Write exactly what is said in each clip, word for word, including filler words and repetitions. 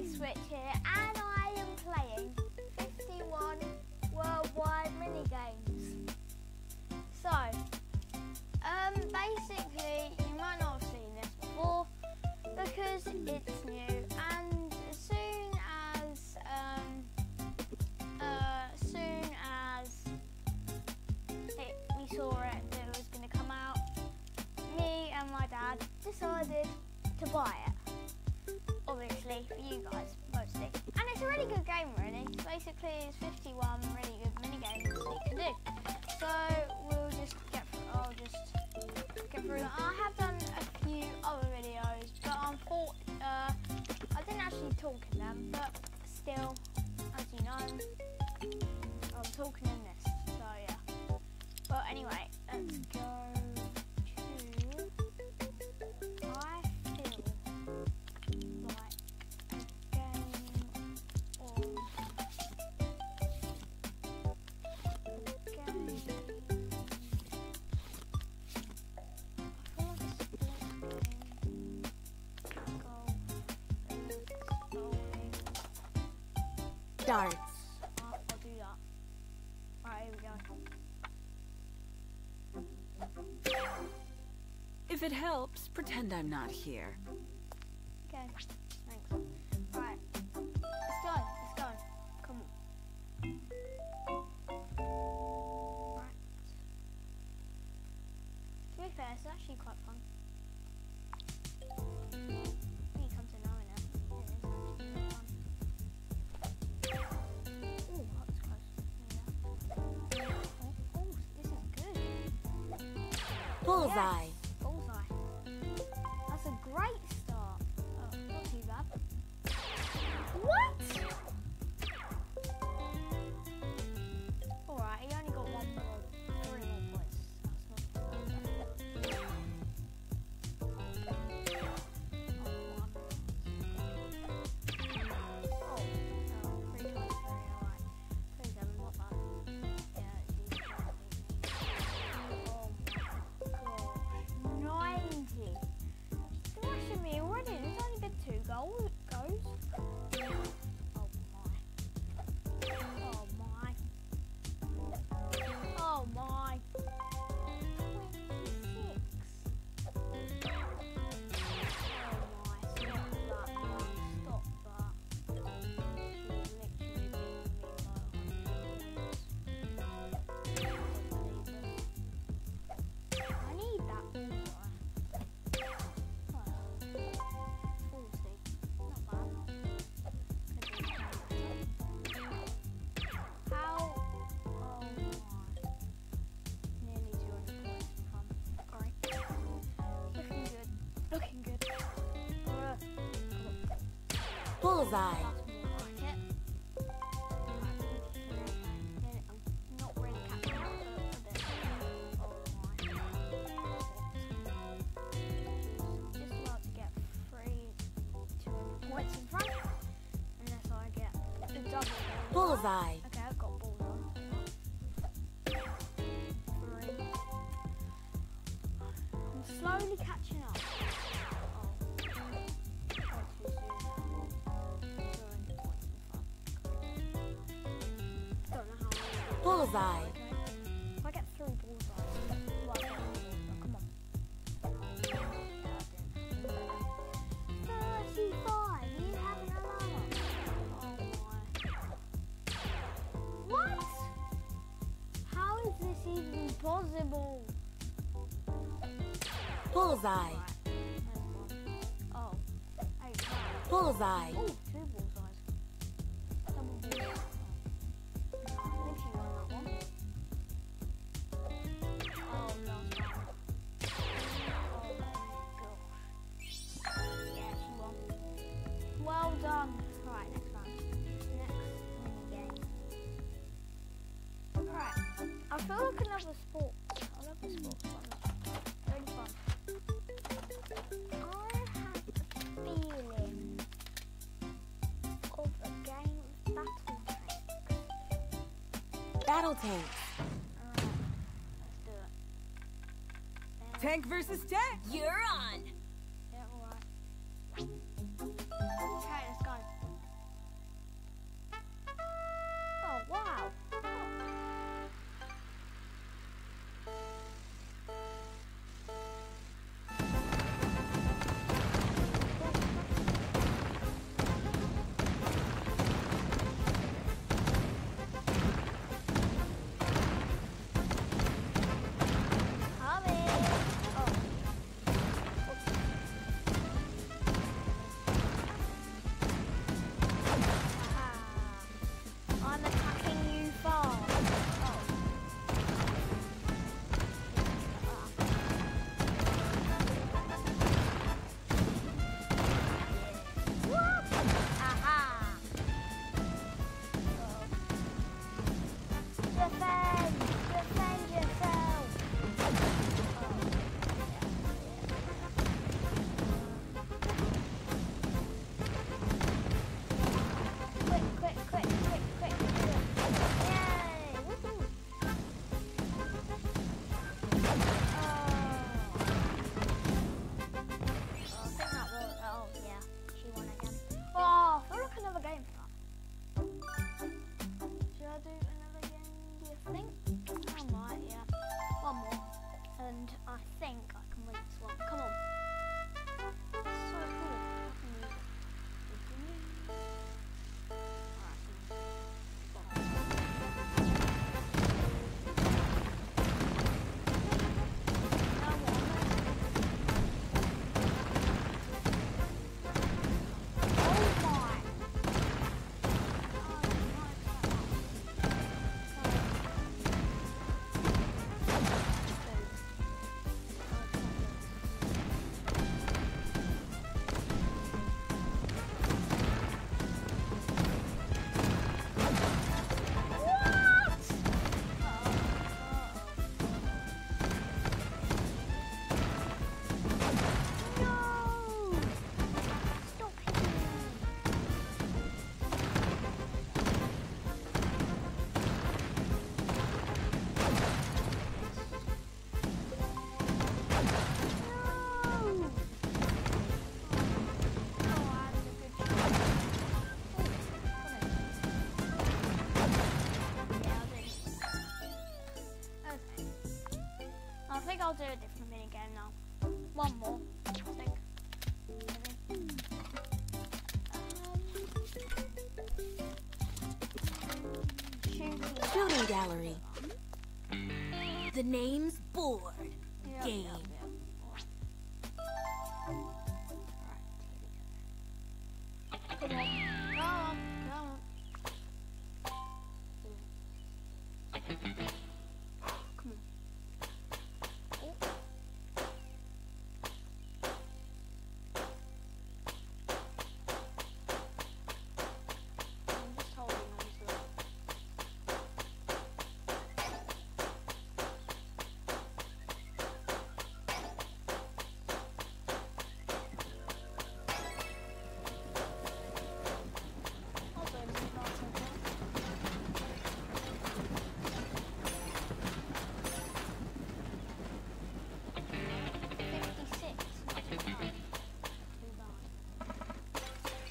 Switch here, and I am playing fifty-one worldwide minigames. So, um, basically, you might not have seen this before because it's new, and as soon as, um, uh, soon as it, we saw it that it was going to come out, me and my dad decided to buy it. Obviously, for you guys, mostly. And it's a really good game, really. Basically, it's fifty-one really good mini games that you can do. So, we'll just get through, I'll just get through them. I have done a few other videos, but I'm thought, uh, I didn't actually talk in them, but still, as you know, I'm talking in this, so yeah. But anyway, let's go to, I feel darts. I'll, I'll do that. Alright, here we go. If it helps, pretend I'm not here. Okay, thanks. Alright, let's go, let's go. Come on. Right. To be fair, it's actually quite fun. You come to know it now. It is actually quite fun. Ooh, that was close. Yeah. Oh, oh, this is good. Bullseye. Yes, bullseye. That's a great start. Oh, not too bad. What? Alright, he only got one more, three more points. That's not too bad. Oh, one. Oh, no, three times three, alright. twenty-seven, not bad. Yeah, it's easy. Oh my gosh. ninety. Smashing me already. There's only been two goals. Goes. Oh my. Oh my. Oh my. twenty-six. Oh my. Stop that. Stop that. She's literally beating me by one hundred points. I need that bullseye. forty. Not bad. How? Oh my. Nearly two hundred points. Fun. Alright. Looking good. Looking good. Alright. Bullseye. That's more like it. Right. I'm not really catching up a bit. Oh my. Just about to get three, two hundred points in front. Unless I get the double. Bullseye. Okay, I've got balls on. Three. I'm slowly catching up. Oh. Oh, too soon. two hundred points in front. Don't know how I Bullseye. Okay. If I get three bullseyes, well, I get one bullseye. Come on. thirty-five. You have an alarm. Oh my. What? How is this even possible? Bullseye. Right. There's one. Oh. Eight. Five. Bullseye. Oh, two bullseyes. Double bullseye. Oh. I think she won that one. Oh, last one. Oh my gosh. Yeah, she won. Well done. Right, next round. Next mini game. Right. I feel like another sport. I love the sports one. Really fun. I have a feeling of a game of battle tanks. Battle tanks. Alright, let's do it. Tank versus tank. You're on. Yeah, alright. Okay, let's go. One more, I think. Maybe. Um, shooting. Shooting gallery. The name's board. Yep, Game. yep, yep. Alright, here we go. Come on. Come on. Come on. Come on. Oh. I'm just holding on to it. I'll do it. That's okay. fifty-six. Not too bad. Too bad.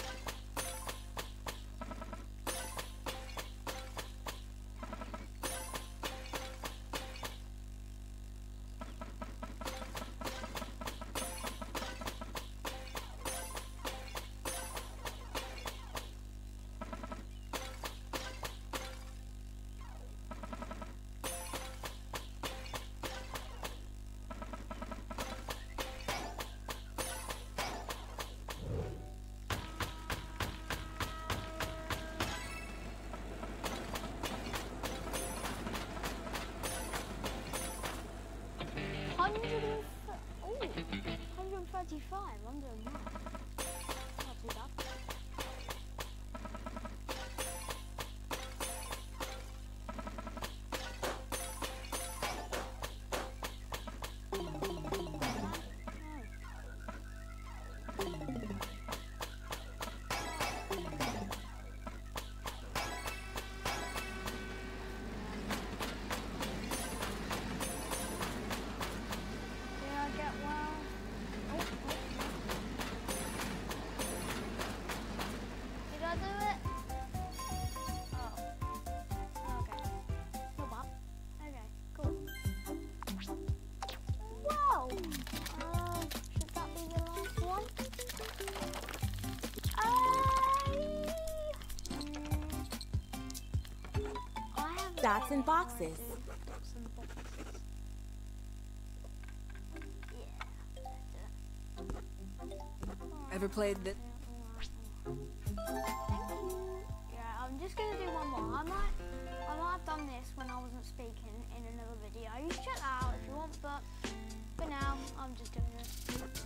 Hundred and th- oh, hundred and thirty-five. I'm doing that. Not too bad. Did I get one? Oh, oh, Did I do it? Oh. Okay. Not bad. Okay, cool. Wow! Uh, should that be the last one? I... Mm, I have Dots and boxes. Dots and boxes. Yeah, that's it. Ever played the... Thank you. Yeah, I'm just gonna do one more. I might, I might have done this when I wasn't speaking in another video. You should check that out if you want, but for now, I'm just doing it.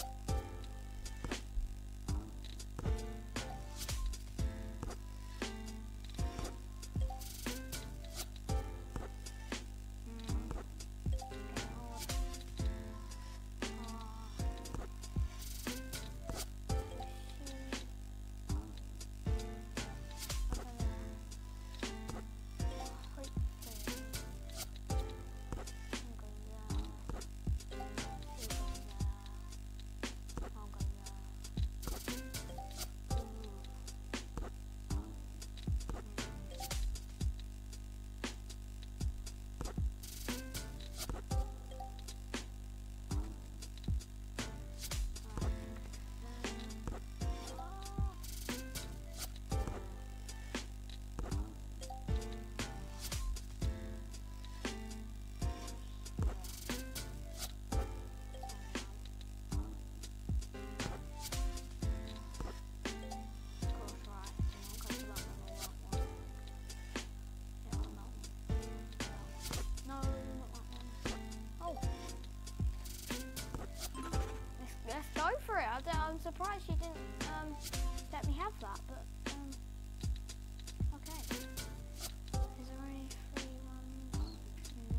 I don't, I'm surprised you didn't um, let me have that, but um, okay. Is there any free ones? No.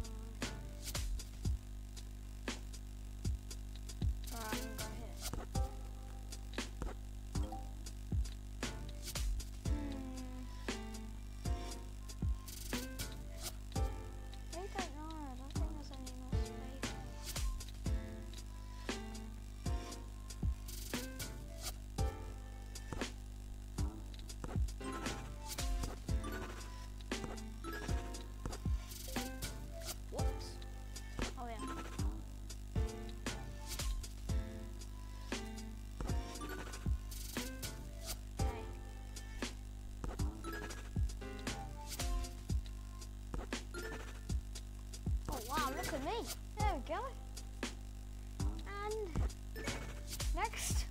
Alright, I'm gonna go here. Hmm. I don't know. I don't think there's any more space. me. There we go. And next.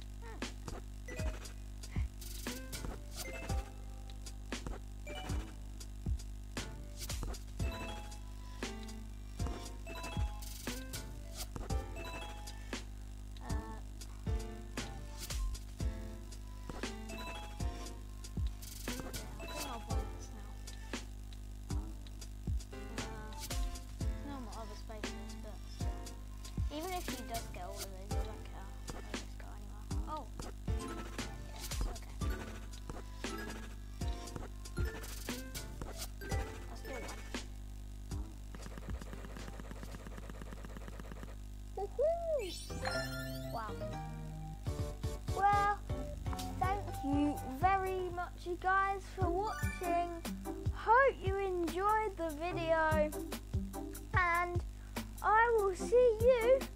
Even if he does get all of these, I don't care. I'll just go anywhere. Oh. Yes, okay. Let's do one. Woohoo! Wow. Well, thank you very much, you guys, for watching. Hope you enjoyed the video. And I will see you